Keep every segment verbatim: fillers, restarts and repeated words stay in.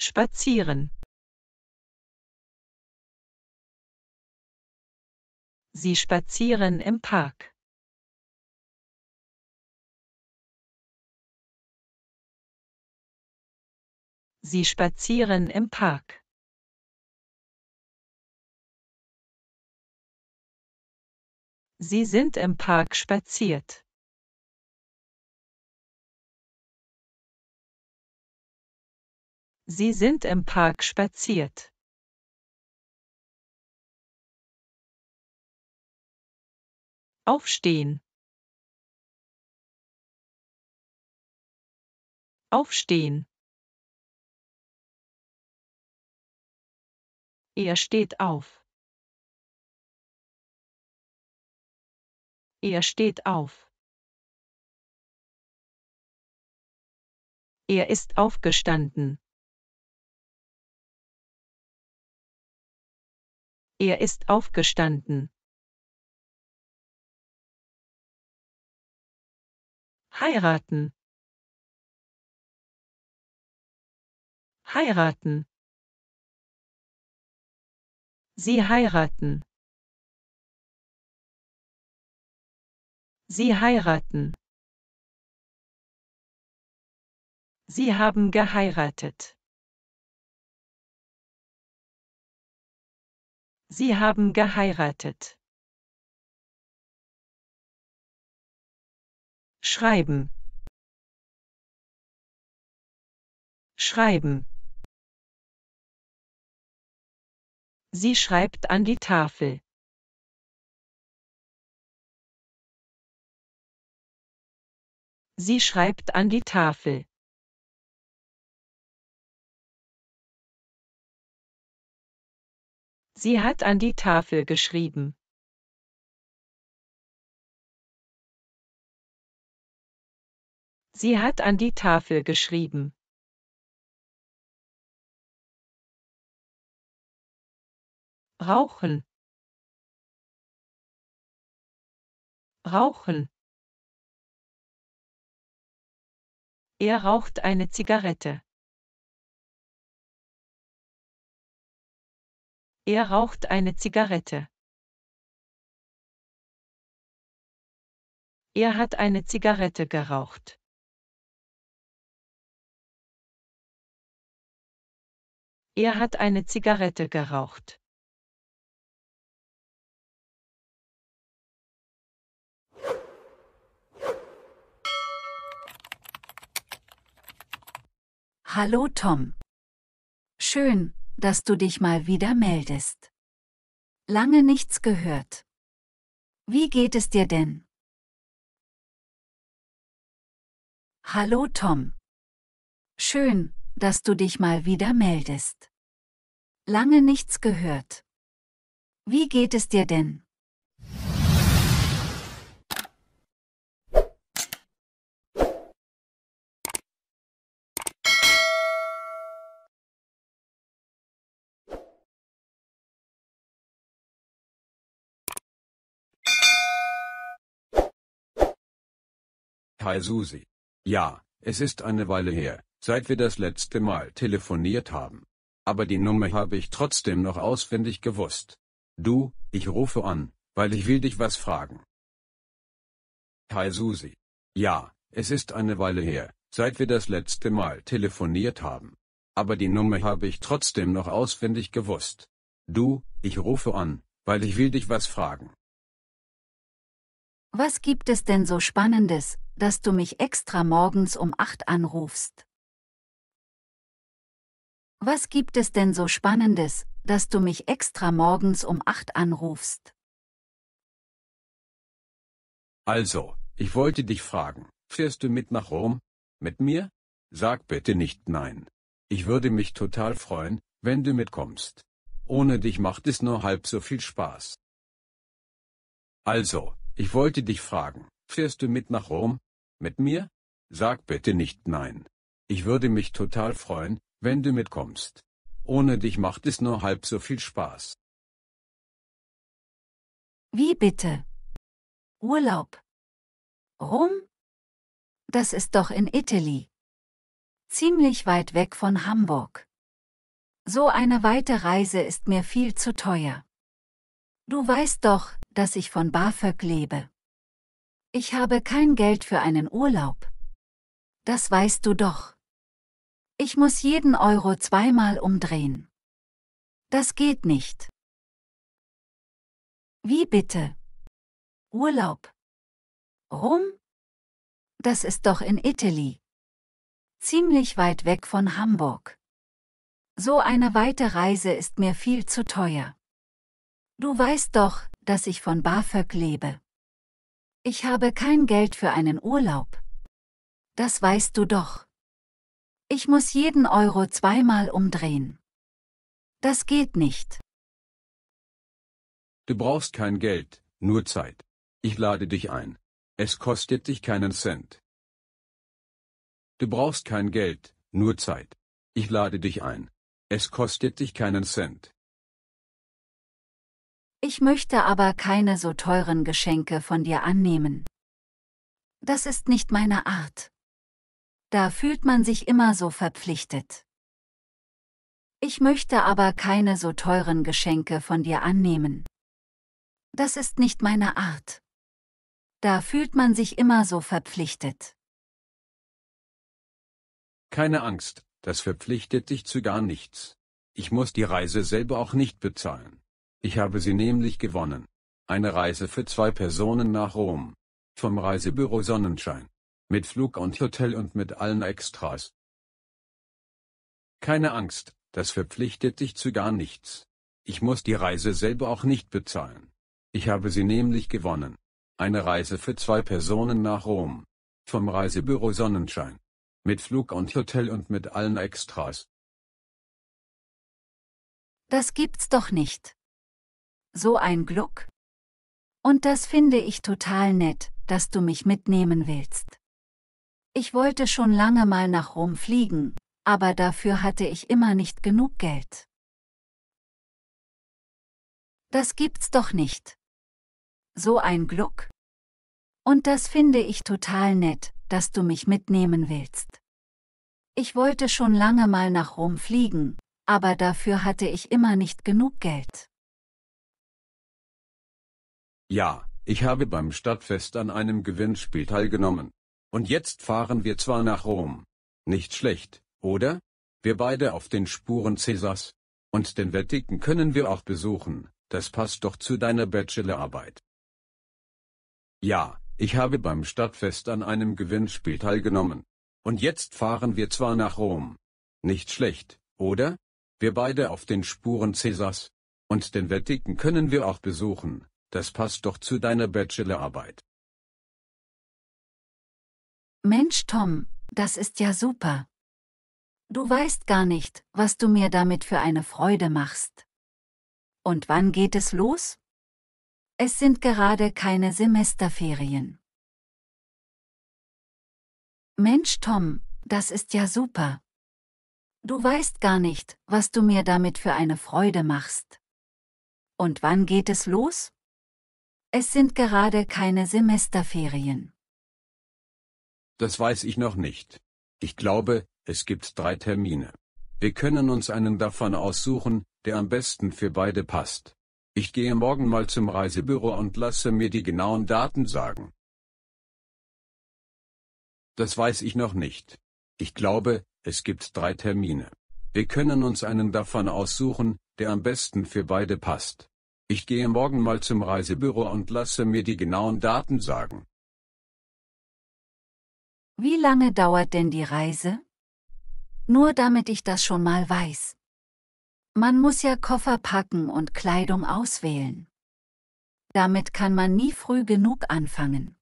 Spazieren. Sie spazieren im Park. Sie spazieren im Park. Sie sind im Park spaziert. Sie sind im Park spaziert. Aufstehen. Aufstehen. Er steht auf. Er steht auf. Er ist aufgestanden. Er ist aufgestanden. Heiraten. Heiraten. Sie heiraten. Sie heiraten. Sie haben geheiratet. Sie haben geheiratet. Schreiben. Schreiben. Sie schreibt an die Tafel. Sie schreibt an die Tafel. Sie hat an die Tafel geschrieben. Sie hat an die Tafel geschrieben. Rauchen. Rauchen. Er raucht eine Zigarette. Er raucht eine Zigarette. Er hat eine Zigarette geraucht. Er hat eine Zigarette geraucht. Hallo Tom. Schön, dass du dich mal wieder meldest. Lange nichts gehört. Wie geht es dir denn? Hallo Tom. Schön, dass du dich mal wieder meldest. Lange nichts gehört. Wie geht es dir denn? Hi Susi. Ja, es ist eine Weile her, seit wir das letzte Mal telefoniert haben. Aber die Nummer habe ich trotzdem noch auswendig gewusst. Du, ich rufe an, weil ich will dich was fragen. Hi Susi. Ja, es ist eine Weile her, seit wir das letzte Mal telefoniert haben. Aber die Nummer habe ich trotzdem noch auswendig gewusst. Du, ich rufe an, weil ich will dich was fragen. Was gibt es denn so Spannendes, dass du mich extra morgens um acht anrufst? Was gibt es denn so Spannendes, dass du mich extra morgens um acht anrufst? Also, ich wollte dich fragen, fährst du mit nach Rom? Mit mir? Sag bitte nicht nein. Ich würde mich total freuen, wenn du mitkommst. Ohne dich macht es nur halb so viel Spaß. Also, ich wollte dich fragen, fährst du mit nach Rom? Mit mir? Sag bitte nicht nein. Ich würde mich total freuen, wenn du mitkommst. Ohne dich macht es nur halb so viel Spaß. Wie bitte? Urlaub. Rom? Das ist doch in Italy. Ziemlich weit weg von Hamburg. So eine weite Reise ist mir viel zu teuer. Du weißt doch, dass ich von BAföG lebe. Ich habe kein Geld für einen Urlaub. Das weißt du doch. Ich muss jeden Euro zweimal umdrehen. Das geht nicht. Wie bitte? Urlaub. Rom? Das ist doch in Italy. Ziemlich weit weg von Hamburg. So eine weite Reise ist mir viel zu teuer. Du weißt doch, dass ich von BAföG lebe. Ich habe kein Geld für einen Urlaub. Das weißt du doch. Ich muss jeden Euro zweimal umdrehen. Das geht nicht. Du brauchst kein Geld, nur Zeit. Ich lade dich ein. Es kostet dich keinen Cent. Du brauchst kein Geld, nur Zeit. Ich lade dich ein. Es kostet dich keinen Cent. Ich möchte aber keine so teuren Geschenke von dir annehmen. Das ist nicht meine Art. Da fühlt man sich immer so verpflichtet. Ich möchte aber keine so teuren Geschenke von dir annehmen. Das ist nicht meine Art. Da fühlt man sich immer so verpflichtet. Keine Angst, das verpflichtet dich zu gar nichts. Ich muss die Reise selber auch nicht bezahlen. Ich habe sie nämlich gewonnen. Eine Reise für zwei Personen nach Rom. Vom Reisebüro Sonnenschein. Mit Flug und Hotel und mit allen Extras. Keine Angst, das verpflichtet dich zu gar nichts. Ich muss die Reise selber auch nicht bezahlen. Ich habe sie nämlich gewonnen. Eine Reise für zwei Personen nach Rom. Vom Reisebüro Sonnenschein. Mit Flug und Hotel und mit allen Extras. Das gibt's doch nicht. So ein Glück. Und das finde ich total nett, dass du mich mitnehmen willst. Ich wollte schon lange mal nach Rom fliegen, aber dafür hatte ich immer nicht genug Geld. Das gibt's doch nicht. So ein Glück. Und das finde ich total nett, dass du mich mitnehmen willst. Ich wollte schon lange mal nach Rom fliegen, aber dafür hatte ich immer nicht genug Geld. Ja, ich habe beim Stadtfest an einem Gewinnspiel teilgenommen. Und jetzt fahren wir zwar nach Rom. Nicht schlecht, oder? Wir beide auf den Spuren Cäsars. Und den Vatikan können wir auch besuchen, das passt doch zu deiner Bachelorarbeit. Ja, ich habe beim Stadtfest an einem Gewinnspiel teilgenommen. Und jetzt fahren wir zwar nach Rom. Nicht schlecht, oder? Wir beide auf den Spuren Cäsars. Und den Vatikan können wir auch besuchen, das passt doch zu deiner Bachelorarbeit. Mensch Tom, das ist ja super. Du weißt gar nicht, was du mir damit für eine Freude machst. Und wann geht es los? Es sind gerade keine Semesterferien. Mensch Tom, das ist ja super. Du weißt gar nicht, was du mir damit für eine Freude machst. Und wann geht es los? Es sind gerade keine Semesterferien. Das weiß ich noch nicht. Ich glaube, es gibt drei Termine. Wir können uns einen davon aussuchen, der am besten für beide passt. Ich gehe morgen mal zum Reisebüro und lasse mir die genauen Daten sagen. Das weiß ich noch nicht. Ich glaube, es gibt drei Termine. Wir können uns einen davon aussuchen, der am besten für beide passt. Ich gehe morgen mal zum Reisebüro und lasse mir die genauen Daten sagen. Wie lange dauert denn die Reise? Nur damit ich das schon mal weiß. Man muss ja Koffer packen und Kleidung auswählen. Damit kann man nie früh genug anfangen.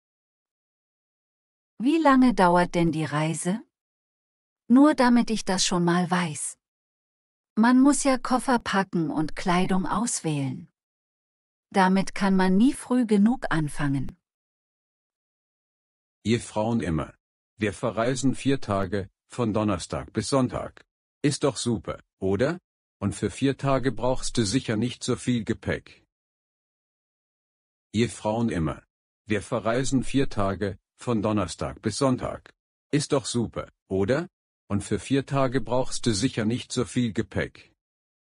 Wie lange dauert denn die Reise? Nur damit ich das schon mal weiß. Man muss ja Koffer packen und Kleidung auswählen. Damit kann man nie früh genug anfangen. Ihr Frauen immer. Wir verreisen vier Tage, von Donnerstag bis Sonntag. Ist doch super, oder? Und für vier Tage brauchst du sicher nicht so viel Gepäck. Ihr Frauen immer. Wir verreisen vier Tage, von Donnerstag bis Sonntag. Ist doch super, oder? Und für vier Tage brauchst du sicher nicht so viel Gepäck.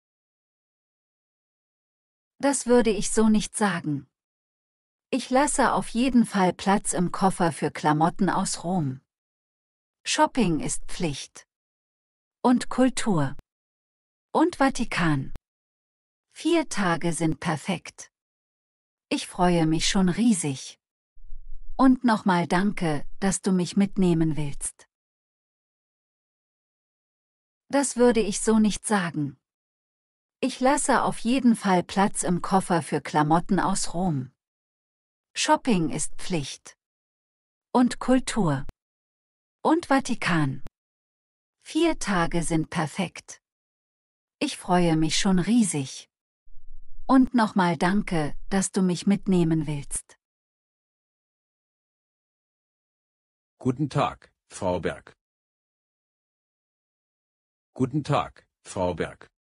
Das würde ich so nicht sagen. Ich lasse auf jeden Fall Platz im Koffer für Klamotten aus Rom. Shopping ist Pflicht. Und Kultur. Und Vatikan. Vier Tage sind perfekt. Ich freue mich schon riesig. Und nochmal danke, dass du mich mitnehmen willst. Das würde ich so nicht sagen. Ich lasse auf jeden Fall Platz im Koffer für Klamotten aus Rom. Shopping ist Pflicht. Und Kultur. Und Vatikan. Vier Tage sind perfekt. Ich freue mich schon riesig. Und nochmal danke, dass du mich mitnehmen willst. Guten Tag, Frau Berg. Guten Tag, Frau Berg.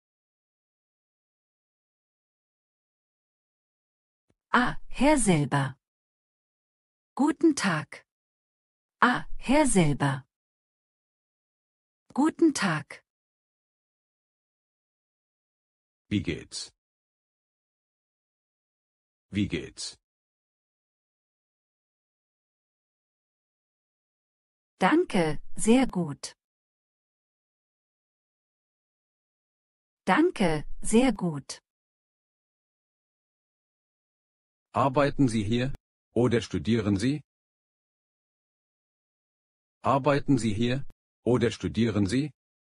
Ah, Herr Silber. Guten Tag. Ah, Herr Silber. Guten Tag. Wie geht's? Wie geht's? Danke, sehr gut. Danke, sehr gut. Arbeiten Sie hier? Oder studieren Sie? Arbeiten Sie hier? Oder studieren Sie?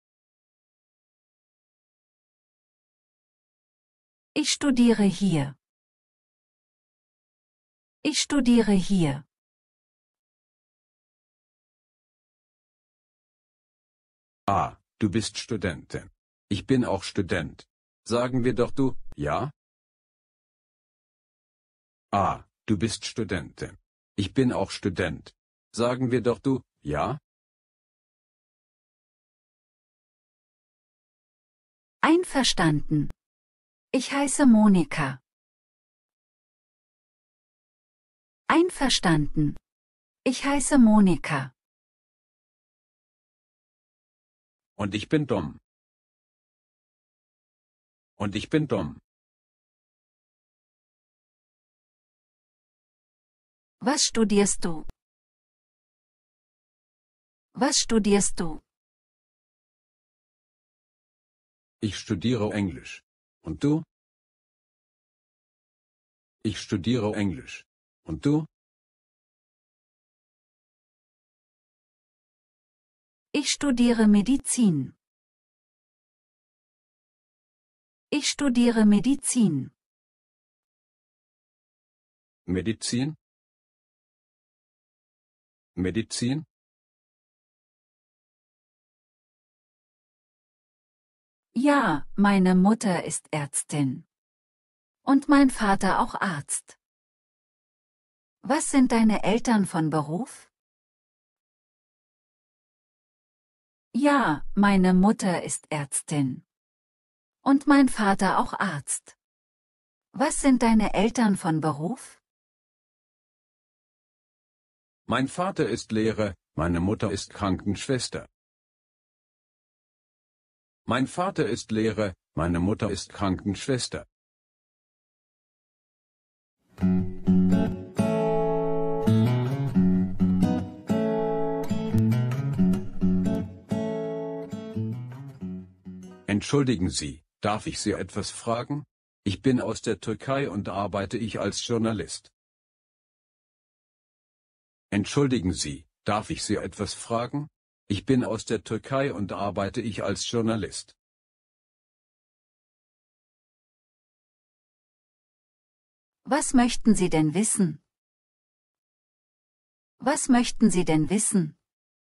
Ich studiere hier. Ich studiere hier. Ah, du bist Studentin. Ich bin auch Student. Sagen wir doch du, ja? Ah, du bist Studentin. Ich bin auch Student. Sagen wir doch du, ja? Einverstanden. Ich heiße Monika. Einverstanden. Ich heiße Monika. Und ich bin dumm. Und ich bin dumm. Was studierst du? Was studierst du? Ich studiere Englisch. Und du? Ich studiere Englisch. Und du? Ich studiere Medizin. Ich studiere Medizin. Medizin? Medizin? Ja, meine Mutter ist Ärztin. Und mein Vater auch Arzt. Was sind deine Eltern von Beruf? Ja, meine Mutter ist Ärztin. Und mein Vater auch Arzt. Was sind deine Eltern von Beruf? Mein Vater ist Lehrer, meine Mutter ist Krankenschwester. Mein Vater ist Lehrer, meine Mutter ist Krankenschwester. Entschuldigen Sie, darf ich Sie etwas fragen? Ich bin aus der Türkei und arbeite ich als Journalist. Entschuldigen Sie, darf ich Sie etwas fragen? Ich bin aus der Türkei und arbeite ich als Journalist. Was möchten Sie denn wissen? Was möchten Sie denn wissen?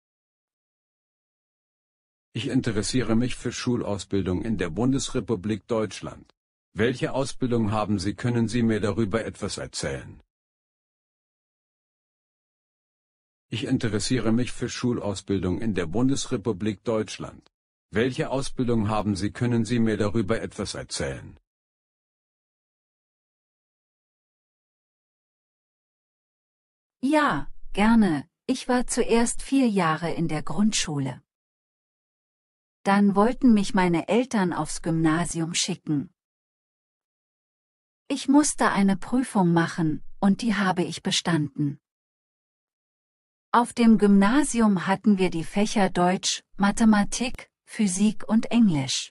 Ich interessiere mich für Schulausbildung in der Bundesrepublik Deutschland. Welche Ausbildung haben Sie? Können Sie mir darüber etwas erzählen? Ich interessiere mich für Schulausbildung in der Bundesrepublik Deutschland. Welche Ausbildung haben Sie? Können Sie mir darüber etwas erzählen? Ja, gerne. Ich war zuerst vier Jahre in der Grundschule. Dann wollten mich meine Eltern aufs Gymnasium schicken. Ich musste eine Prüfung machen, und die habe ich bestanden. Auf dem Gymnasium hatten wir die Fächer Deutsch, Mathematik, Physik und Englisch.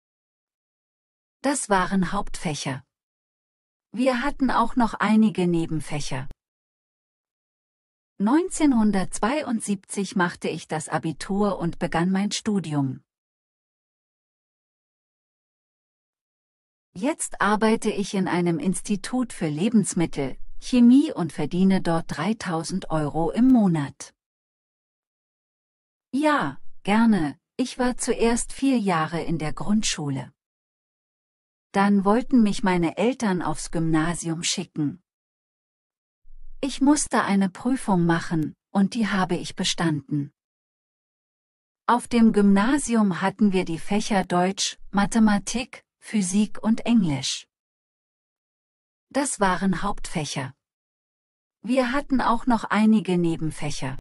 Das waren Hauptfächer. Wir hatten auch noch einige Nebenfächer. neunzehnhundertzweiundsiebzig machte ich das Abitur und begann mein Studium. Jetzt arbeite ich in einem Institut für Lebensmittel, Chemie und verdiene dort dreitausend Euro im Monat. Ja, gerne, ich war zuerst vier Jahre in der Grundschule. Dann wollten mich meine Eltern aufs Gymnasium schicken. Ich musste eine Prüfung machen, und die habe ich bestanden. Auf dem Gymnasium hatten wir die Fächer Deutsch, Mathematik, Physik und Englisch. Das waren Hauptfächer. Wir hatten auch noch einige Nebenfächer.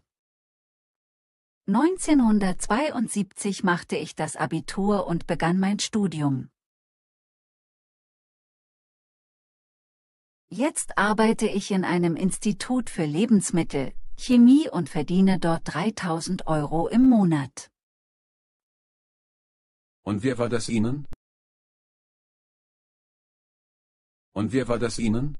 neunzehnhundertzweiundsiebzig machte ich das Abitur und begann mein Studium. Jetzt arbeite ich in einem Institut für Lebensmittel, Chemie und verdiene dort dreitausend Euro im Monat. Und wer war das Ihnen? Und wer war das Ihnen?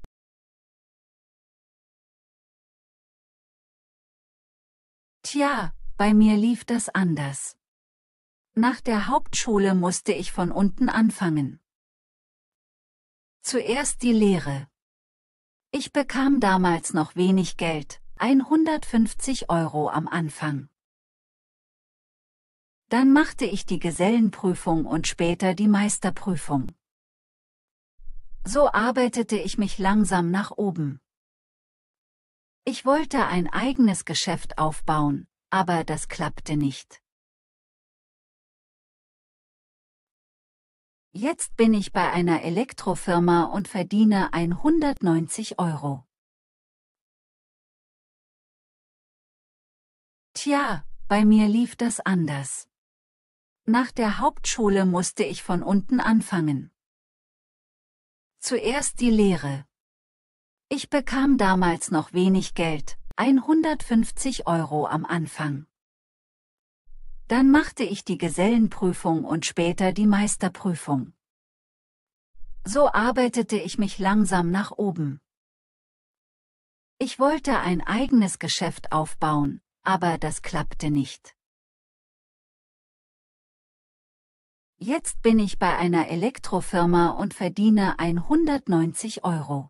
Tja, bei mir lief das anders. Nach der Hauptschule musste ich von unten anfangen. Zuerst die Lehre. Ich bekam damals noch wenig Geld, hundertfünfzig Euro am Anfang. Dann machte ich die Gesellenprüfung und später die Meisterprüfung. So arbeitete ich mich langsam nach oben. Ich wollte ein eigenes Geschäft aufbauen, aber das klappte nicht. Jetzt bin ich bei einer Elektrofirma und verdiene hundertneunzig Euro. Tja, bei mir lief das anders. Nach der Hauptschule musste ich von unten anfangen. Zuerst die Lehre. Ich bekam damals noch wenig Geld, hundertfünfzig Euro am Anfang. Dann machte ich die Gesellenprüfung und später die Meisterprüfung. So arbeitete ich mich langsam nach oben. Ich wollte ein eigenes Geschäft aufbauen, aber das klappte nicht. Jetzt bin ich bei einer Elektrofirma und verdiene hundertneunzig Euro.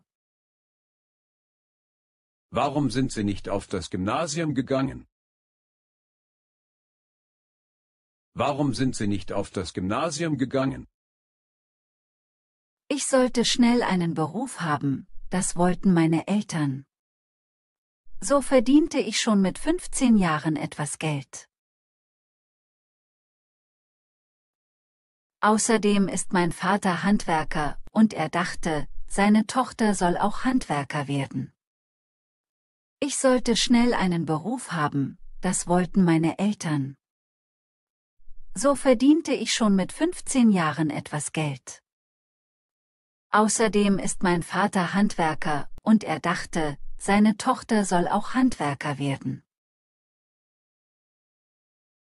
Warum sind Sie nicht auf das Gymnasium gegangen? Warum sind Sie nicht auf das Gymnasium gegangen? Ich sollte schnell einen Beruf haben, das wollten meine Eltern. So verdiente ich schon mit fünfzehn Jahren etwas Geld. Außerdem ist mein Vater Handwerker, und er dachte, seine Tochter soll auch Handwerker werden. Ich sollte schnell einen Beruf haben, das wollten meine Eltern. So verdiente ich schon mit fünfzehn Jahren etwas Geld. Außerdem ist mein Vater Handwerker, und er dachte, seine Tochter soll auch Handwerker werden.